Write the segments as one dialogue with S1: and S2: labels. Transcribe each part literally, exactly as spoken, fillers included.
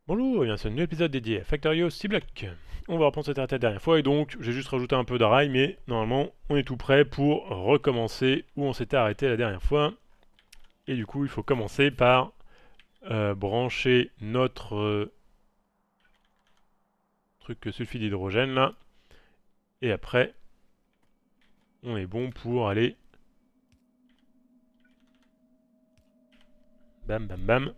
S1: Bonjour, et bien c'est un nouvel épisode dédié à Factorio C-Block. On va reprendre cette arrêté la dernière fois et donc j'ai juste rajouté un peu de rail, mais normalement on est tout prêt pour recommencer où on s'était arrêté la dernière fois. Et du coup il faut commencer par euh, brancher notre euh, truc sulfide d'hydrogène là. Et après on est bon pour aller bam bam bam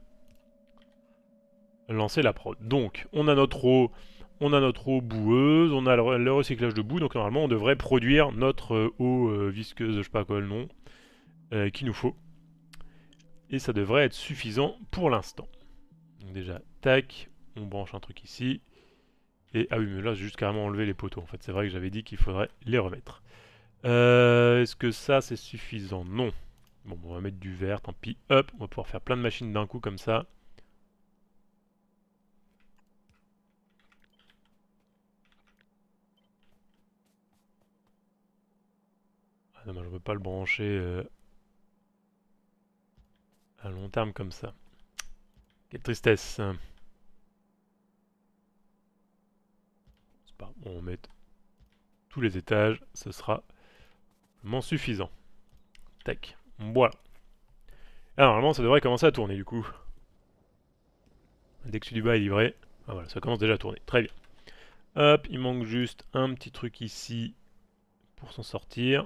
S1: lancer la prod. Donc on a notre eau. On a notre eau boueuse, on a le, le recyclage de boue, donc normalement on devrait produire notre euh, eau euh, visqueuse, je sais pas quoi le nom, euh, qu'il nous faut. Et ça devrait être suffisant pour l'instant. Donc déjà, tac, on branche un truc ici. Et ah oui, mais là j'ai juste carrément enlevé les poteaux en fait. C'est vrai que j'avais dit qu'il faudrait les remettre. Euh, Est-ce que ça c'est suffisant? Non. Bon, on va mettre du verre, tant pis. Hop, on va pouvoir faire plein de machines d'un coup comme ça. Ah non, mais je veux pas le brancher euh, à long terme comme ça. Quelle tristesse. C'est pas bon, on met tous les étages, ce sera vraiment suffisant. Tac, voilà. Alors normalement ça devrait commencer à tourner du coup. Dès que celui du bas est livré, ah voilà, ça commence déjà à tourner. Très bien. Hop, il manque juste un petit truc ici pour s'en sortir.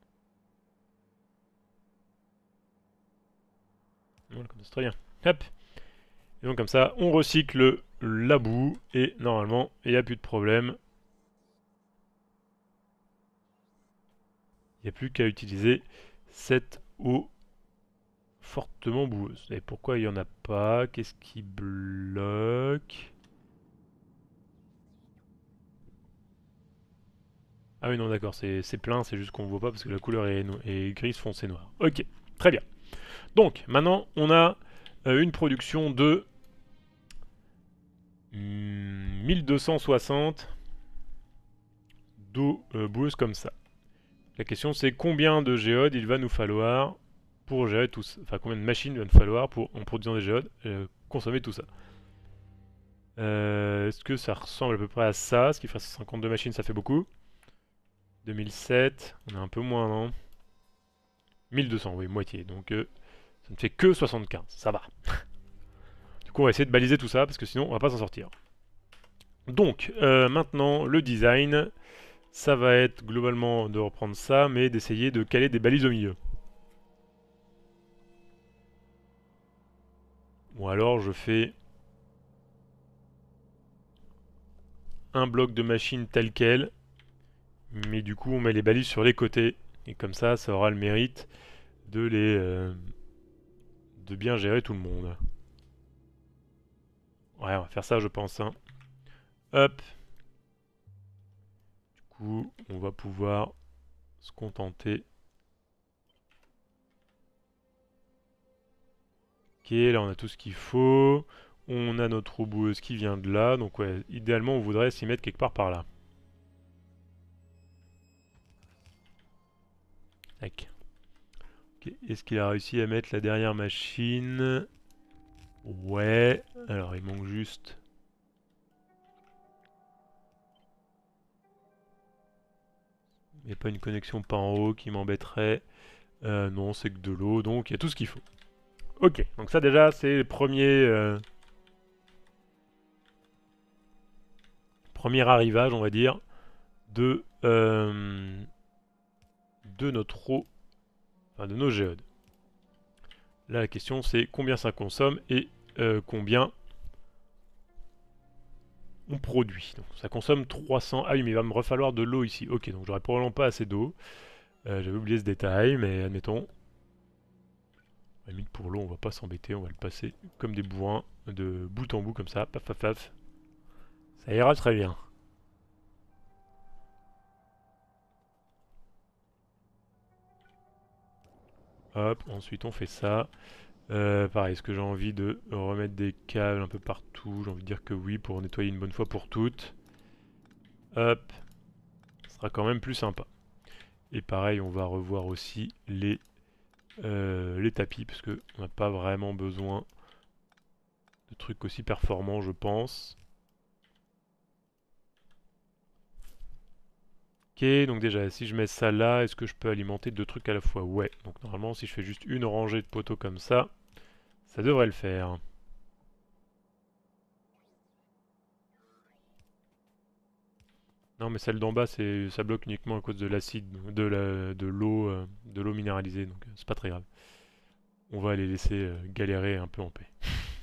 S1: Voilà, comme ça c'est très bien. Hop. Et donc comme ça, on recycle la boue et normalement, il n'y a plus de problème. Il n'y a plus qu'à utiliser cette eau fortement boueuse. Et pourquoi il n'y en a pas? Qu'est-ce qui bloque? Ah oui, non, d'accord, c'est plein, c'est juste qu'on ne voit pas parce que la couleur est, est grise foncé noir. Ok, très bien. Donc, maintenant, on a euh, une production de hmm, mille deux cent soixante d'eau euh, boueuse comme ça. La question, c'est combien de géodes il va nous falloir pour gérer tout ça. Enfin, combien de machines il va nous falloir pour, en produisant des géodes, euh, consommer tout ça. Euh, Est-ce que ça ressemble à peu près à ça? Ce qui ferait cinquante-deux machines, ça fait beaucoup. deux mille sept, on est un peu moins, non? mille deux cents, oui, moitié. Donc, euh, ça ne fait que soixante-quinze. Ça va. Du coup, on va essayer de baliser tout ça parce que sinon, on va pas s'en sortir. Donc, euh, maintenant, le design, ça va être globalement de reprendre ça, mais d'essayer de caler des balises au milieu. Ou alors, je fais un bloc de machine tel quel, mais du coup, on met les balises sur les côtés. Et comme ça, ça aura le mérite de les... Euh, de bien gérer tout le monde. Ouais, on va faire ça, je pense. Hein. Hop. Du coup, on va pouvoir se contenter. Ok, là on a tout ce qu'il faut. On a notre rouboueuse qui vient de là. Donc ouais, idéalement on voudrait s'y mettre quelque part par là. Tac. Okay. Est-ce qu'il a réussi à mettre la dernière machine? Ouais. Alors il manque juste... Il n'y a pas une connexion par en haut qui m'embêterait. Euh, non, c'est que de l'eau, donc il y a tout ce qu'il faut. Ok, donc ça déjà c'est le premier... Euh... premier arrivage, on va dire, de, euh, de notre eau, enfin de nos géodes. Là, la question c'est combien ça consomme et euh, combien on produit. Donc ça consomme trois cents. Ah oui, mais il va me refalloir de l'eau ici. Ok, donc j'aurais probablement pas assez d'eau. Euh, J'avais oublié ce détail, mais admettons. À la limite, pour l'eau, on va pas s'embêter. On va le passer comme des bourrins, de bout en bout comme ça. Paf, paf, paf. Ça ira très bien. Hop, ensuite on fait ça. Euh, pareil, est-ce que j'ai envie de remettre des câbles un peu partout? J'ai envie de dire que oui, pour nettoyer une bonne fois pour toutes. Hop, ce sera quand même plus sympa. Et pareil, on va revoir aussi les, euh, les tapis, parce qu'on n'a pas vraiment besoin de trucs aussi performants, je pense. Ok, donc déjà, si je mets ça là, est-ce que je peux alimenter deux trucs à la fois? Ouais, donc normalement, si je fais juste une rangée de poteaux comme ça, ça devrait le faire. Non, mais celle d'en bas, c'est, ça bloque uniquement à cause de l'acide, de la, de l'eau, euh, de l'eau minéralisée, donc euh, c'est pas très grave. On va les laisser euh, galérer un peu en paix.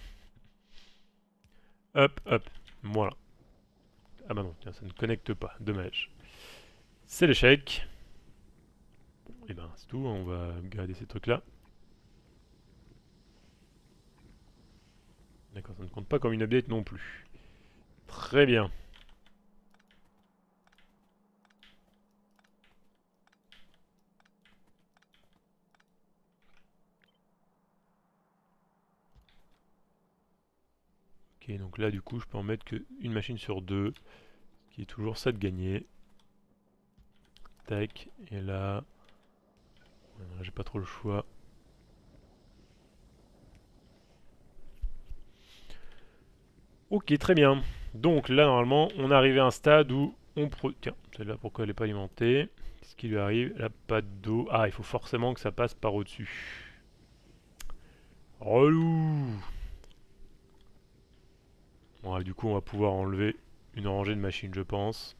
S1: Hop, hop, voilà. Ah bah non, tiens, ça ne connecte pas, dommage. C'est l'échec. Et ben c'est tout, on va garder ces trucs-là. D'accord, ça ne compte pas comme une update non plus. Très bien. Ok, donc là du coup je peux en mettre qu'une machine sur deux, qui est toujours ça de gagner. Tac, et là, j'ai pas trop le choix. Ok, très bien. Donc là normalement on est arrivé à un stade où on pro... Tiens, celle-là pourquoi elle n'est pas alimentée? Qu'est-ce qui lui arrive? Elle n'a pas d'eau. Ah, il faut forcément que ça passe par au-dessus. Relou! Bon, du coup on va pouvoir enlever une rangée de machines je pense.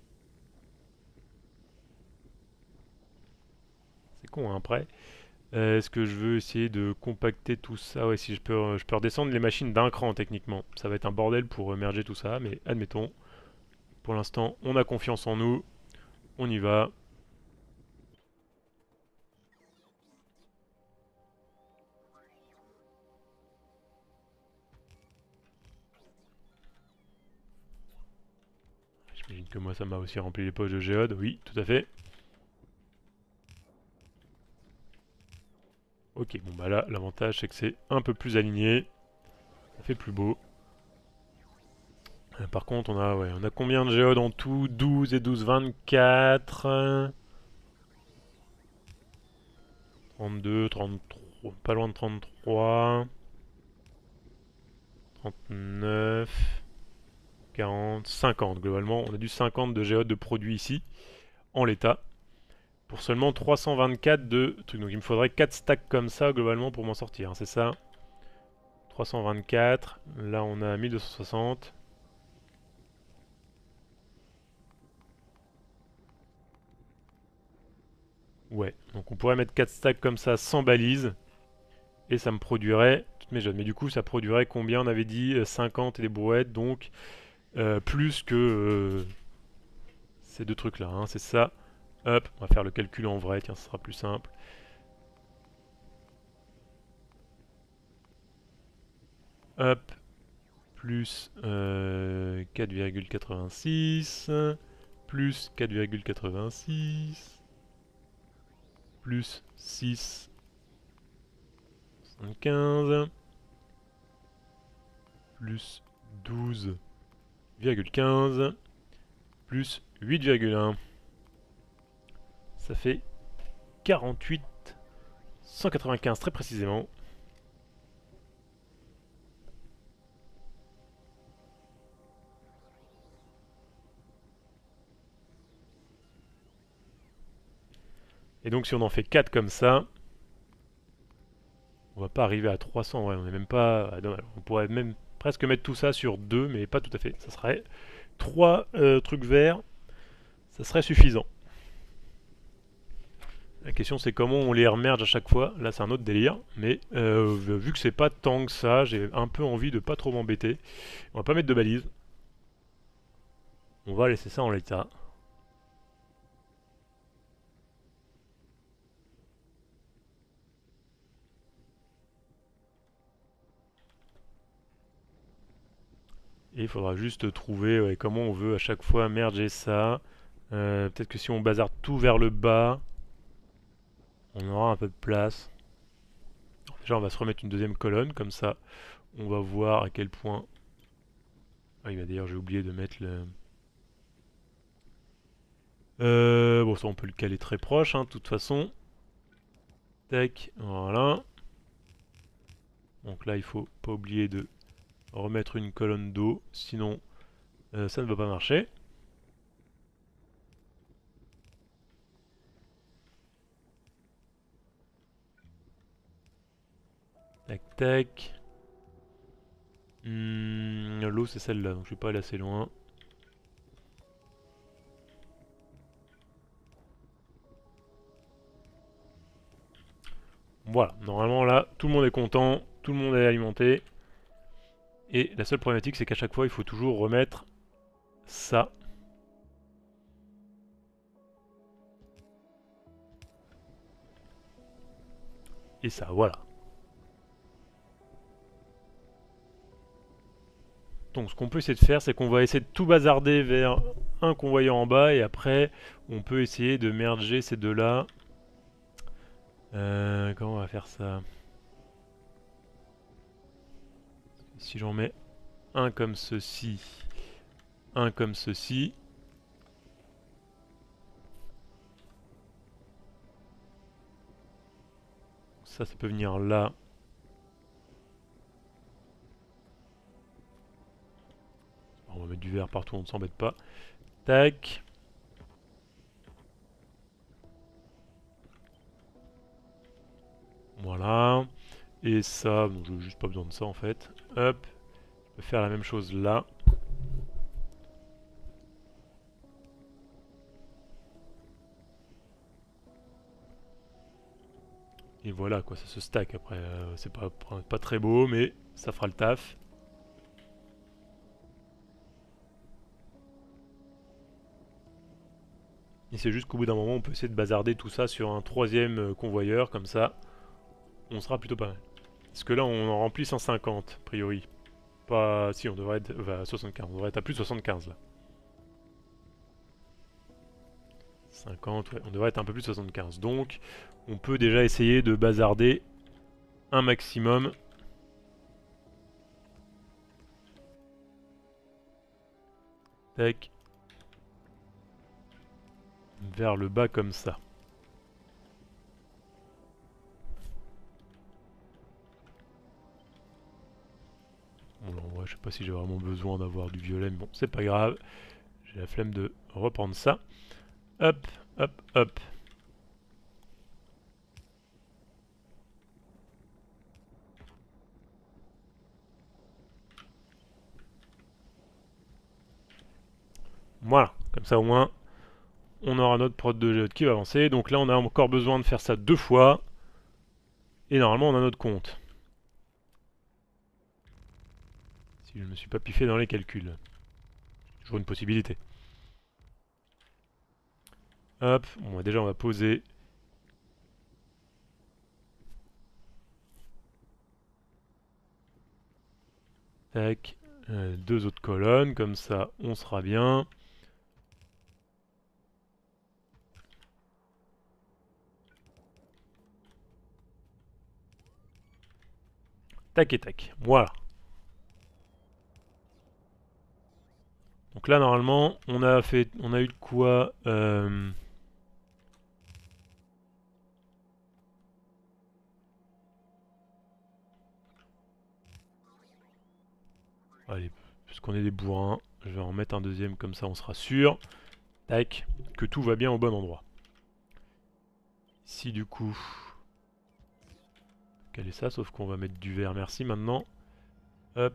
S1: C'est con hein, après. Euh, Est-ce que je veux essayer de compacter tout ça? Ouais, si je peux, euh, je peux redescendre les machines d'un cran techniquement. Ça va être un bordel pour euh, merger tout ça, mais admettons. Pour l'instant, on a confiance en nous. On y va. J'imagine que moi ça m'a aussi rempli les poches de géode. Oui, tout à fait. Ok, bon bah là, l'avantage c'est que c'est un peu plus aligné. Ça fait plus beau. Euh, par contre, on a, ouais, on a combien de géodes en tout? douze et douze, vingt-quatre. trente-deux, trente-trois, pas loin de trente-trois. trente-neuf. quarante, cinquante globalement. On a du cinquante de géodes de produits ici, en l'état. Pour seulement trois cent vingt-quatre de trucs. Donc il me faudrait quatre stacks comme ça globalement pour m'en sortir, hein, c'est ça? trois cent vingt-quatre. Là on a mille deux cent soixante. Ouais, donc on pourrait mettre quatre stacks comme ça sans balise. Et ça me produirait toutes mes géodes. Mais du coup ça produirait combien? On avait dit cinquante et des brouettes. Donc euh, plus que euh, ces deux trucs là, hein, c'est ça. Hop, on va faire le calcul en vrai, tiens, ce sera plus simple. Hop, plus euh, quatre virgule quatre-vingt-six, plus quatre virgule quatre-vingt-six, plus six virgule soixante-quinze, plus douze virgule quinze, plus huit virgule un. Ça fait quarante-huit cent quatre-vingt-quinze très précisément. Et donc si on en fait quatre comme ça, on va pas arriver à trois cents, ouais, on est même pas... On pourrait même presque mettre tout ça sur deux, mais pas tout à fait. Ça serait trois euh, trucs verts, ça serait suffisant. La question c'est comment on les remerge à chaque fois. Là c'est un autre délire, mais euh, vu que c'est pas tant que ça, j'ai un peu envie de pas trop m'embêter. On va pas mettre de balises. On va laisser ça en l'état. Et il faudra juste trouver ouais, comment on veut à chaque fois merger ça. Euh, Peut-être que si on bazarde tout vers le bas, on aura un peu de place. Alors déjà on va se remettre une deuxième colonne, comme ça on va voir à quel point... Ah oui, bah d'ailleurs j'ai oublié de mettre le... Euh, bon ça on peut le caler très proche, hein, de toute façon. Tac, voilà. Donc là il faut pas oublier de remettre une colonne d'eau, sinon euh, ça ne va pas marcher. Tac tac. Hmm, l'eau c'est celle-là, donc je vais pas aller assez loin. Voilà, normalement là, tout le monde est content, tout le monde est alimenté. Et la seule problématique, c'est qu'à chaque fois, il faut toujours remettre ça. Et ça, voilà. Donc ce qu'on peut essayer de faire, c'est qu'on va essayer de tout bazarder vers un convoyeur en bas, et après, on peut essayer de merger ces deux-là. Euh, comment on va faire ça? Si j'en mets un comme ceci, un comme ceci. Ça, ça peut venir là. On va mettre du vert partout, on ne s'embête pas. Tac. Voilà. Et ça, bon, j'ai juste pas besoin de ça en fait. Hop. Je peux faire la même chose là. Et voilà quoi, ça se stack après. Euh, c'est pas, pas très beau, mais ça fera le taf. Et c'est juste qu'au bout d'un moment, on peut essayer de bazarder tout ça sur un troisième euh, convoyeur, comme ça, on sera plutôt pas mal. Parce que là, on en remplit cent cinquante, a priori. Pas... Si, on devrait être bah, à soixante-quinze, on devrait être à plus de soixante-quinze là. cinquante, ouais, on devrait être un peu plus de soixante-quinze. Donc, on peut déjà essayer de bazarder un maximum. Tac. Vers le bas comme ça. Bon, là, en vrai, je sais pas si j'ai vraiment besoin d'avoir du violet, mais bon, c'est pas grave. J'ai la flemme de reprendre ça. Hop, hop, hop. Voilà, comme ça au moins, on aura notre prod de géode qui va avancer. Donc là, on a encore besoin de faire ça deux fois. Et normalement, on a notre compte. Si je ne me suis pas piffé dans les calculs. Toujours une possibilité. Hop, bon, déjà on va poser. Tac, euh, deux autres colonnes, comme ça on sera bien. Tac et tac, voilà. Donc là normalement on a fait, on a eu de quoi euh... Allez, puisqu'on est des bourrins, je vais en mettre un deuxième comme ça on sera sûr. Tac, que tout va bien au bon endroit. Ici du coup, quel est ça, sauf qu'on va mettre du vert, merci maintenant. Hop.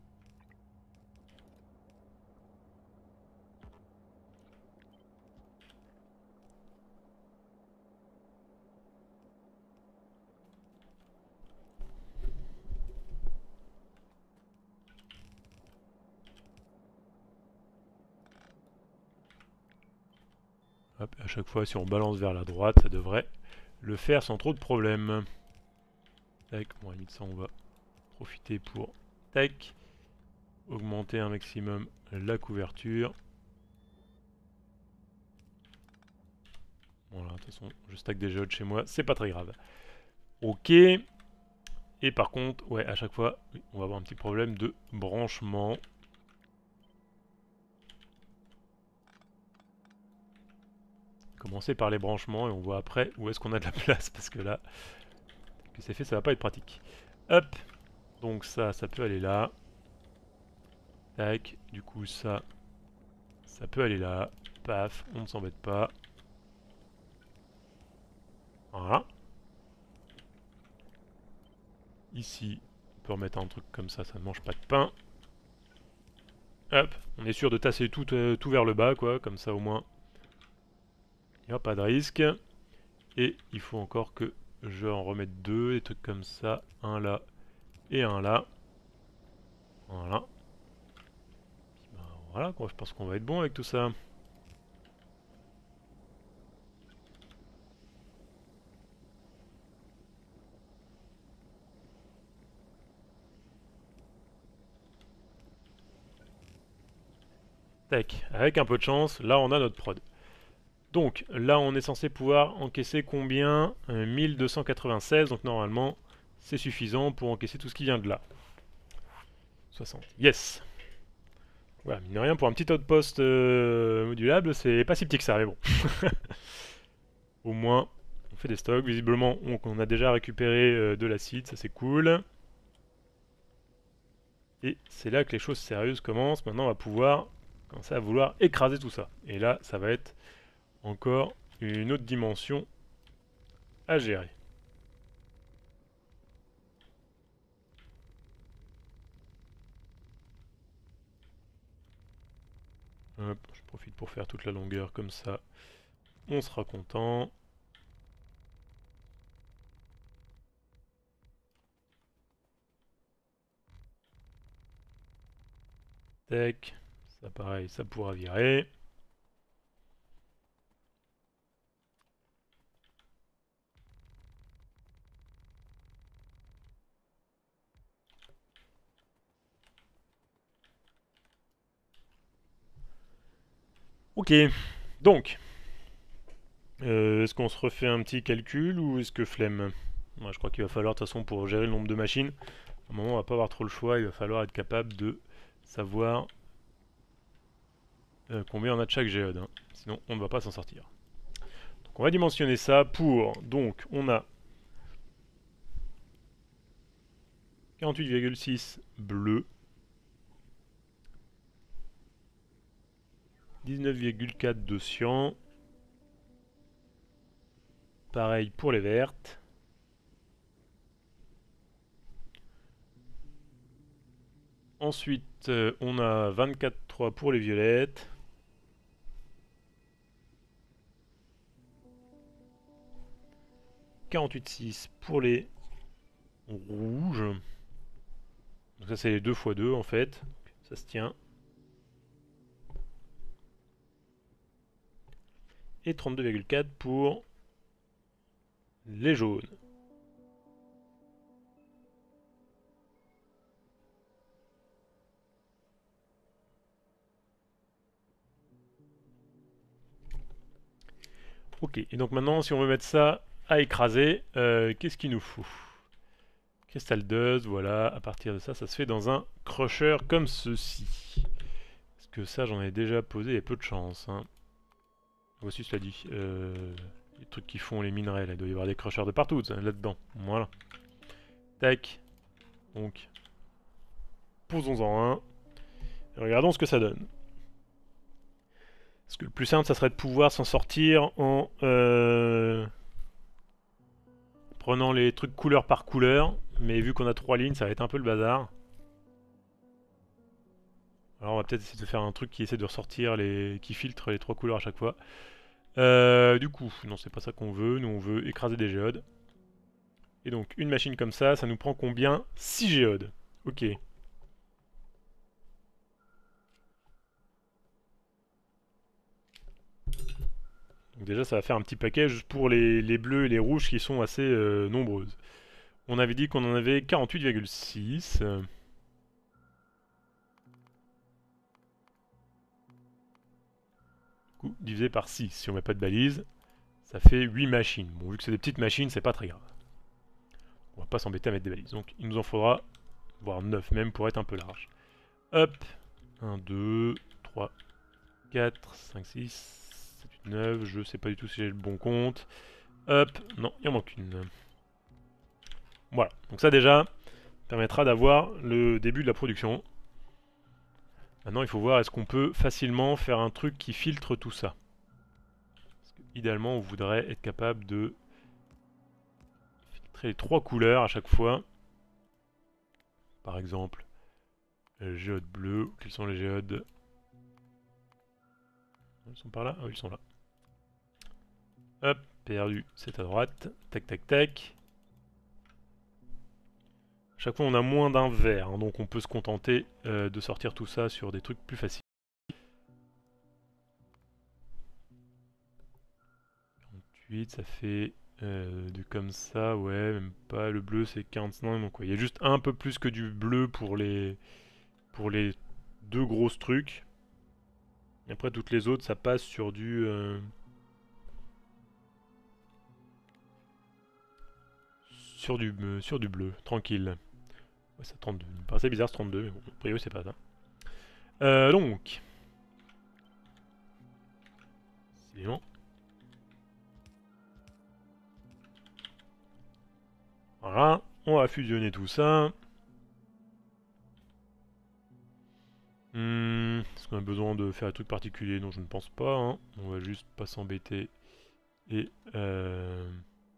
S1: Hop, à chaque fois si on balance vers la droite, ça devrait le faire sans trop de problèmes. Tac, bon à la limite ça on va profiter pour, tac, augmenter un maximum la couverture. Voilà, de toute façon je stack des géodes chez moi, c'est pas très grave. Ok. Et par contre, ouais, à chaque fois, on va avoir un petit problème de branchement. Commencer par les branchements et on voit après où est-ce qu'on a de la place, parce que là, que c'est fait, ça va pas être pratique. Hop, donc ça, ça peut aller là. Tac, du coup ça, ça peut aller là. Paf, on ne s'embête pas. Voilà. Ici, on peut remettre un truc comme ça, ça ne mange pas de pain. Hop, on est sûr de tasser tout, euh, tout vers le bas, quoi, comme ça au moins. Il n'y a pas de risque. Et il faut encore que je en remette deux, des trucs comme ça. Un là et un là. Voilà. Puis bah, voilà, quoi, je pense qu'on va être bon avec tout ça. Tac, avec un peu de chance, là on a notre prod. Donc là on est censé pouvoir encaisser combien euh, mille deux cent quatre-vingt-seize, donc normalement c'est suffisant pour encaisser tout ce qui vient de là. soixante, yes. Voilà, mine de rien, pour un petit outpost euh, modulable, c'est pas si petit que ça, mais bon. Au moins, on fait des stocks. Visiblement, on, on a déjà récupéré euh, de l'acide, ça c'est cool. Et c'est là que les choses sérieuses commencent. Maintenant, on va pouvoir commencer à vouloir écraser tout ça. Et là, ça va être encore une autre dimension à gérer. Hop, je profite pour faire toute la longueur comme ça. On sera content. Tac. Ça pareil, ça pourra virer. Ok, donc, euh, est-ce qu'on se refait un petit calcul ou est-ce que flemme? Moi, je crois qu'il va falloir, de toute façon, pour gérer le nombre de machines, à un moment, on va pas avoir trop le choix, il va falloir être capable de savoir euh, combien on a de chaque géode, hein. Sinon on ne va pas s'en sortir. Donc on va dimensionner ça pour, donc on a quarante-huit virgule six bleu, dix-neuf virgule quatre de cyan, pareil pour les vertes. Ensuite, euh, on a vingt-quatre virgule trois pour les violettes. quarante-huit virgule six pour les rouges. Donc ça c'est les deux fois deux en fait. Ça se tient. Et trente-deux virgule quatre pour les jaunes. Ok, et donc maintenant si on veut mettre ça à écraser, euh, qu'est-ce qu'il nous faut? Crystal Dust, voilà, à partir de ça, ça se fait dans un crusher comme ceci. Parce que ça, j'en ai déjà posé, il y a peu de chance. Hein. Voici cela dit. Euh, les trucs qui font les minerais, là, il doit y avoir des crushers de partout là-dedans. Voilà. Tac. Donc, posons-en un. Et regardons ce que ça donne. Parce que le plus simple, ça serait de pouvoir s'en sortir en euh, prenant les trucs couleur par couleur. Mais vu qu'on a trois lignes, ça va être un peu le bazar. Alors on va peut-être essayer de faire un truc qui essaie de ressortir les. Qui filtre les trois couleurs à chaque fois. Euh, du coup, non c'est pas ça qu'on veut, nous on veut écraser des géodes. Et donc une machine comme ça, ça nous prend combien? six géodes. Ok. Donc déjà ça va faire un petit paquet juste pour les, les bleus et les rouges qui sont assez euh, nombreuses. On avait dit qu'on en avait quarante-huit virgule six. Du coup, divisé par six, si on met pas de balise, ça fait huit machines. Bon, vu que c'est des petites machines, c'est pas très grave. On va pas s'embêter à mettre des balises. Donc il nous en faudra, voire neuf même, pour être un peu large. Hop, un, deux, trois, quatre, cinq, six, sept, huit, neuf, je sais pas du tout si j'ai le bon compte. Hop, non, il en manque une. Voilà, donc ça déjà permettra d'avoir le début de la production. Maintenant, il faut voir est-ce qu'on peut facilement faire un truc qui filtre tout ça. Parce que, idéalement, on voudrait être capable de filtrer les trois couleurs à chaque fois. Par exemple, le géode bleu. Quels sont les géodes? Ils sont par là? Ah oui, ils sont là. Hop, perdu, c'est à droite. Tac, tac, tac. Chaque fois, on a moins d'un vert, hein, donc on peut se contenter euh, de sortir tout ça sur des trucs plus faciles. quarante-huit, ça fait euh, de comme ça, ouais, même pas. Le bleu, c'est quarante-cinq, donc ouais, il y a juste un peu plus que du bleu pour les, pour les deux grosses trucs. Et après, toutes les autres, ça passe sur du... Euh, sur du, euh, sur du bleu, tranquille. Ouais, ça trente-deux. Il me paraissait bizarre ce trente-deux, mais bon, a priori, c'est pas ça. Euh, donc... Décidément. Voilà, on va fusionner tout ça. Hmm, est-ce qu'on a besoin de faire un truc particulier? Non, je ne pense pas. Hein. On va juste pas s'embêter. Et... Euh...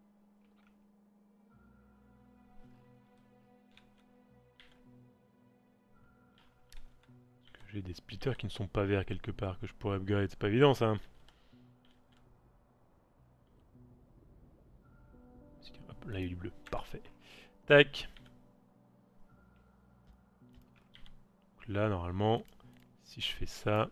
S1: J'ai des splitters qui ne sont pas verts quelque part que je pourrais upgrade. C'est pas évident ça. Hop, là il y a du bleu. Parfait. Tac. Donc là normalement, si je fais ça...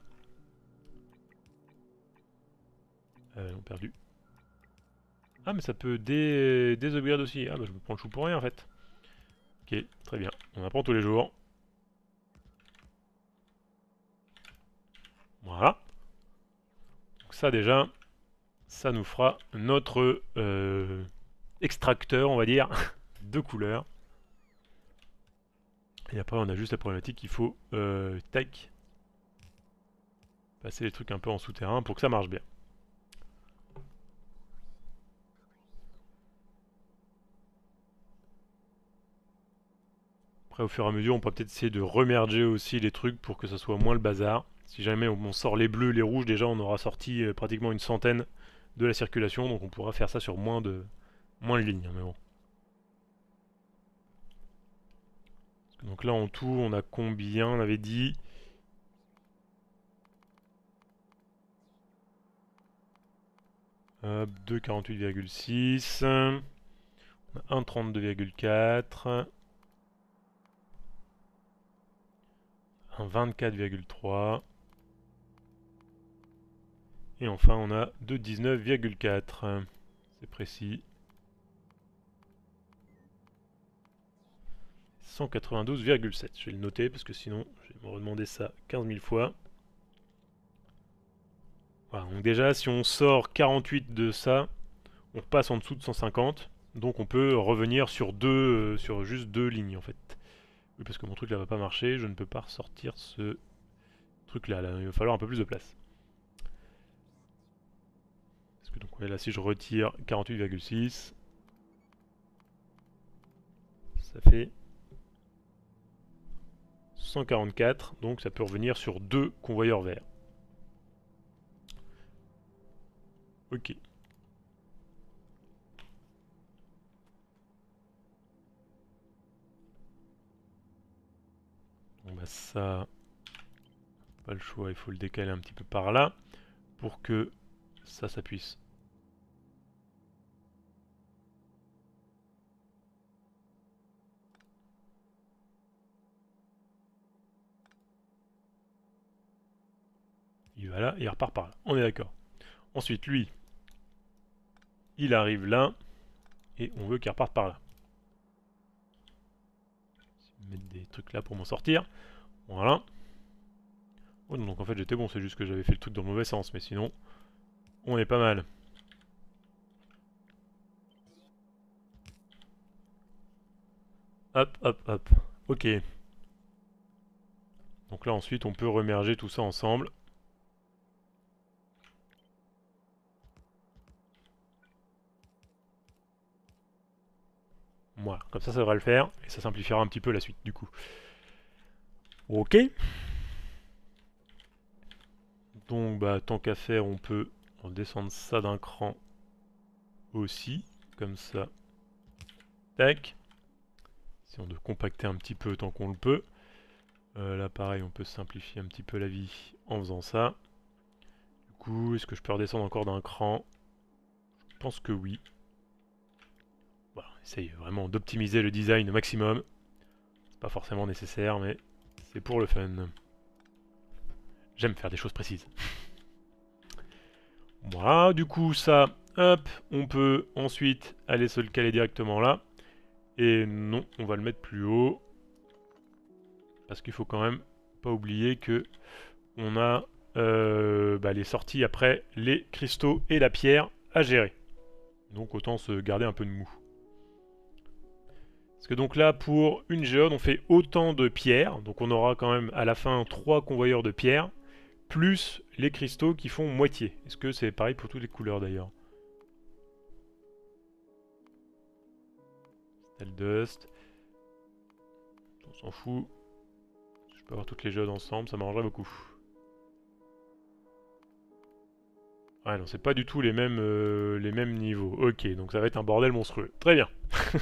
S1: Euh, on perdu. Ah mais ça peut dé... désupgrade aussi. Ah bah je me prends le chou pour rien en fait. Ok, très bien. On apprend tous les jours. Voilà. Donc ça déjà, ça nous fera notre euh, extracteur, on va dire, de couleurs. Et après on a juste la problématique qu'il faut, euh, tac, passer les trucs un peu en souterrain pour que ça marche bien. Après au fur et à mesure on peut peut-être essayer de remerger aussi les trucs pour que ça soit moins le bazar. Si jamais on sort les bleus, les rouges, déjà on aura sorti euh, pratiquement une centaine de la circulation, donc on pourra faire ça sur moins de, moins de lignes, hein, mais bon. Donc là en tout on a combien? On avait dit... Hop, deux quarante-huit virgule six, un trente-deux virgule quatre, un vingt-quatre virgule trois, et enfin on a deux dix-neuf virgule quatre. C'est précis. cent quatre-vingt-douze virgule sept. Je vais le noter parce que sinon je vais me redemander ça quinze mille fois. Voilà, donc déjà si on sort quarante-huit de ça, on passe en dessous de cent cinquante. Donc on peut revenir sur deux, euh, sur juste deux lignes en fait. Oui, parce que mon truc là va pas marcher, je ne peux pas ressortir ce truc là, là. Il va falloir un peu plus de place. Parce que donc ouais, là si je retire quarante-huit virgule six, ça fait cent quarante-quatre, donc ça peut revenir sur deux convoyeurs verts. Ok. Bon bah ça, pas le choix, il faut le décaler un petit peu par là pour que ça, ça puisse. Il va là, il repart par là. On est d'accord. Ensuite, lui, il arrive là et on veut qu'il reparte par là. Je vais mettre des trucs là pour m'en sortir. Voilà. Oh non, donc en fait j'étais bon, c'est juste que j'avais fait le truc dans le mauvais sens, mais sinon, on est pas mal. Hop, hop, hop. Ok. Donc là ensuite on peut remerger tout ça ensemble. Voilà, comme ça ça devrait le faire, et ça simplifiera un petit peu la suite du coup. Ok. Donc bah tant qu'à faire, on peut descendre ça d'un cran aussi, comme ça. Tac. Si on doit compacter un petit peu tant qu'on le peut. Euh, là pareil, on peut simplifier un petit peu la vie en faisant ça. Du coup, est-ce que je peux redescendre encore d'un cran? Je pense que oui. Voilà, essaye vraiment d'optimiser le design au maximum. C'est pas forcément nécessaire, mais c'est pour le fun. J'aime faire des choses précises. Voilà, du coup ça, hop, on peut ensuite aller se le caler directement là. Et non, on va le mettre plus haut. Parce qu'il faut quand même pas oublier que on a euh, bah, les sorties après les cristaux et la pierre à gérer. Donc autant se garder un peu de mou. Parce que donc là, pour une géode, on fait autant de pierres. Donc on aura quand même à la fin trois convoyeurs de pierres, plus les cristaux qui font moitié. Est-ce que c'est pareil pour toutes les couleurs d'ailleurs? Dust. On s'en fout. Je peux avoir toutes les géodes ensemble, ça m'arrangerait beaucoup. Ouais, non, c'est pas du tout les mêmes, euh, les mêmes niveaux. Ok, donc ça va être un bordel monstrueux. Très bien.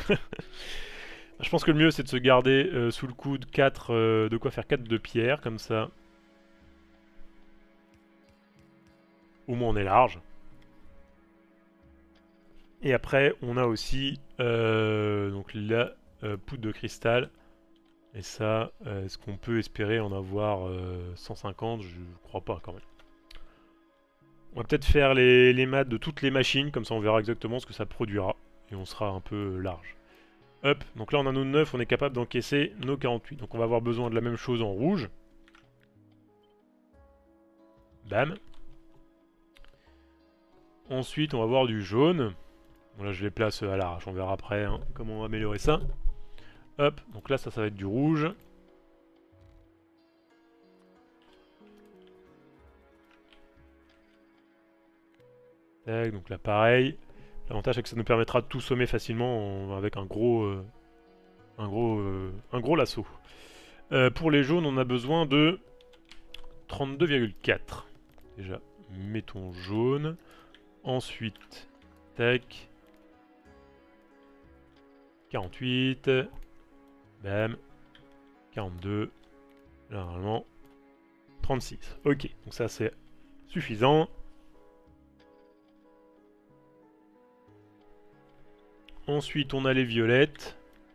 S1: Je pense que le mieux, c'est de se garder euh, sous le coude quatre, euh, de quoi faire quatre de pierre, comme ça. Au moins, on est large. Et après, on a aussi euh, donc la euh, poudre de cristal. Et ça, euh, est-ce qu'on peut espérer en avoir euh, cent cinquante? Je crois pas quand même. On va peut-être faire les, les maths de toutes les machines, comme ça on verra exactement ce que ça produira. Et on sera un peu large. Hop, donc là on a nos neuf, on est capable d'encaisser nos quarante-huit. Donc on va avoir besoin de la même chose en rouge. Bam. Ensuite on va avoir du jaune. Bon là je les place à l'arrache, on verra après hein, comment on va améliorer ça. Hop, donc là ça, ça va être du rouge. Tac, donc là pareil. L'avantage c'est que ça nous permettra de tout sommer facilement en, avec un gros, euh, un gros, euh, un gros lasso. Euh, pour les jaunes on a besoin de trente-deux virgule quatre. Déjà, mettons jaune. Ensuite, tac. quarante-huit. Bam. quarante-deux. Là, normalement, trente-six. Ok, donc ça c'est suffisant. Ensuite, on a les violettes.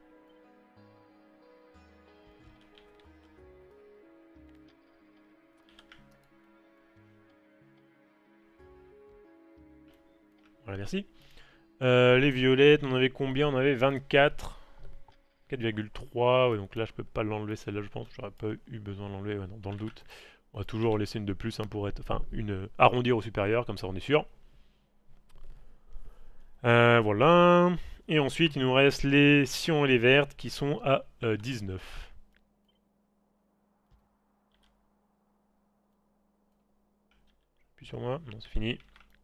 S1: Voilà, merci. Euh, les violettes, on en avait combien? On avait vingt-quatre. quatre virgule trois. Ouais, donc là, je peux pas l'enlever, celle-là, je pense. J'aurais pas eu besoin de l'enlever, ouais, dans le doute. On va toujours laisser une de plus hein, pour être... Enfin, une euh, arrondir au supérieur, comme ça on est sûr. Euh, voilà. Et ensuite, il nous reste les cyan et les vertes qui sont à euh, dix-neuf. Puis sur moi, non, c'est fini.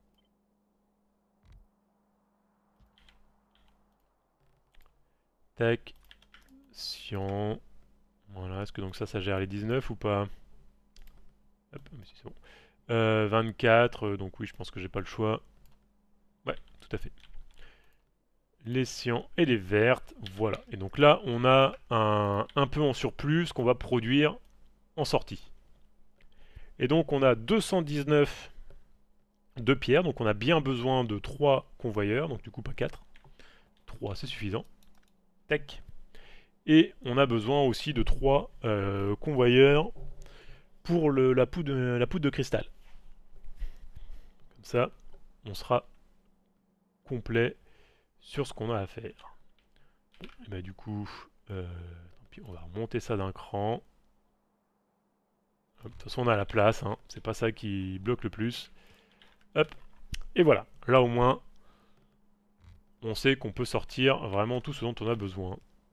S1: Tac. Cyan. Voilà, est-ce que donc ça, ça gère les dix-neuf ou pas? Hop, mais si c'est bon. Euh, vingt-quatre, euh, donc oui, je pense que j'ai pas le choix. Ouais, tout à fait. Les cyans et les vertes, voilà. Et donc là, on a un, un peu en surplus qu'on va produire en sortie. Et donc on a deux cent dix-neuf de pierres, donc on a bien besoin de trois convoyeurs, donc du coup pas quatre. trois, c'est suffisant. Tac. Et on a besoin aussi de trois euh, convoyeurs pour le, la, poudre, la poudre de cristal. Comme ça, on sera complet sur ce qu'on a à faire. Et bah du coup, euh, tant pis, on va remonter ça d'un cran. De toute façon, on a la place, hein. C'est pas ça qui bloque le plus. Hop, et voilà. Là au moins, on sait qu'on peut sortir vraiment tout ce dont on a besoin.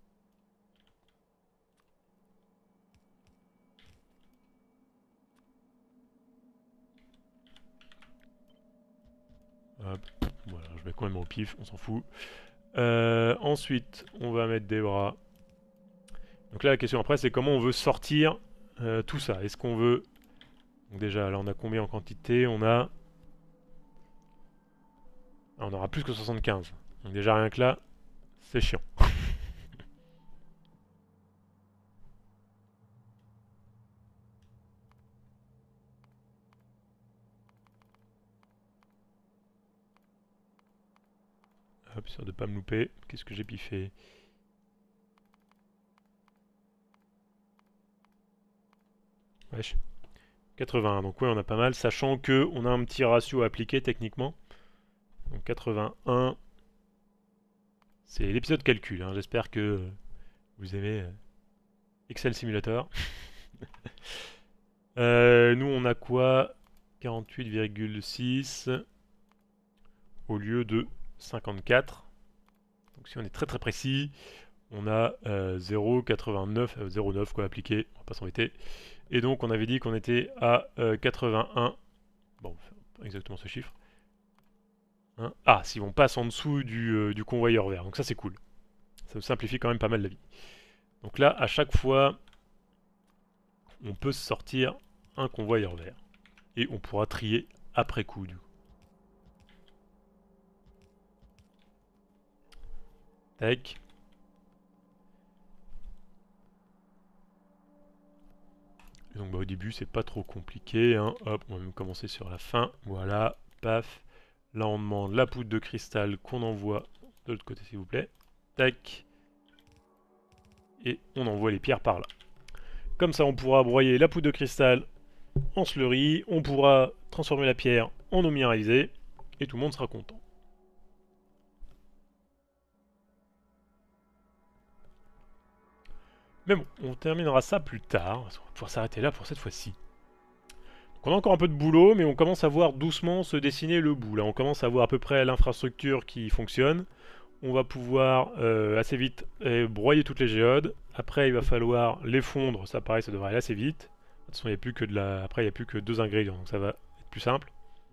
S1: Hop, voilà, je vais quand même au pif, on s'en fout. Euh, ensuite, on va mettre des bras. Donc là, la question après, c'est comment on veut sortir euh, tout ça. Est-ce qu'on veut Donc déjà, là on a combien en quantité? On a... Ah, on aura plus que soixante-quinze. Donc déjà rien que là, c'est chiant. Hop, sûr de pas me louper. Qu'est-ce que j'ai piffé? Wesh. quatre-vingt-un, donc ouais on a pas mal, sachant que on a un petit ratio à appliquer techniquement. Donc quatre-vingt-un, c'est l'épisode calcul, hein. J'espère que vous aimez Excel Simulator. euh, nous on a quoi? quarante-huit virgule six au lieu de cinquante-quatre. Donc si on est très très précis, on a euh, zéro virgule quatre-vingt-neuf, euh, zéro virgule neuf quoi appliqué, on va pas s'embêter. Et donc on avait dit qu'on était à euh, quatre-vingt-un, bon, exactement ce chiffre. Hein, ah, si on passe en dessous du, euh, du convoyeur vert, donc ça c'est cool. Ça nous simplifie quand même pas mal la vie. Donc là, à chaque fois, on peut sortir un convoyeur vert. Et on pourra trier après coup, du coup. Tac. Et donc bah, au début, c'est pas trop compliqué. Hein. Hop, on va même commencer sur la fin. Voilà, paf. Là, on demande la poudre de cristal qu'on envoie de l'autre côté, s'il vous plaît. Tac. Et on envoie les pierres par là. Comme ça, on pourra broyer la poudre de cristal en slurry. On pourra transformer la pierre en eau minéralisée. Et tout le monde sera content. Mais bon, on terminera ça plus tard. Parce qu'on va pouvoir s'arrêter là pour cette fois-ci. On a encore un peu de boulot, mais on commence à voir doucement se dessiner le bout. Là, on commence à voir à peu près l'infrastructure qui fonctionne. On va pouvoir euh, assez vite euh, broyer toutes les géodes. Après, il va falloir les fondre. Ça, pareil, ça devrait aller assez vite. De toute façon, il y a plus que de la... Après, il n'y a plus que deux ingrédients, donc ça va être plus simple.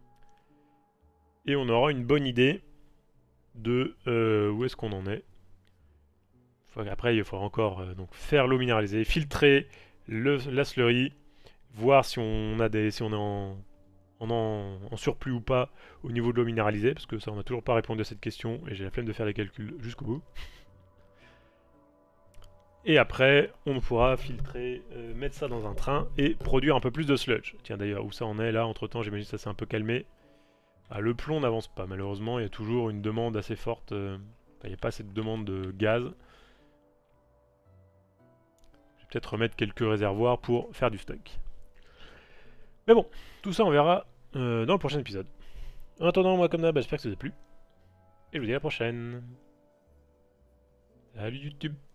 S1: Et on aura une bonne idée de euh, où est-ce qu'on en est. Après, il faudra encore euh, donc, faire l'eau minéralisée, filtrer le, la slurry, voir si on, a des, si on est en, en, en, en surplus ou pas au niveau de l'eau minéralisée, parce que ça on n'a toujours pas répondu à cette question et j'ai la flemme de faire les calculs jusqu'au bout. Et après, on pourra filtrer, euh, mettre ça dans un train et produire un peu plus de sludge. Tiens d'ailleurs, où ça en est là, entre temps j'imagine que ça s'est un peu calmé. Ah, le plomb n'avance pas malheureusement, il y a toujours une demande assez forte, euh, enfin, il n'y a pas assez de demande de gaz. Je vais peut-être remettre quelques réservoirs pour faire du stock. Mais bon, tout ça on verra euh, dans le prochain épisode. En attendant, moi comme d'hab, j'espère que ça vous a plu. Et je vous dis à la prochaine. Salut YouTube.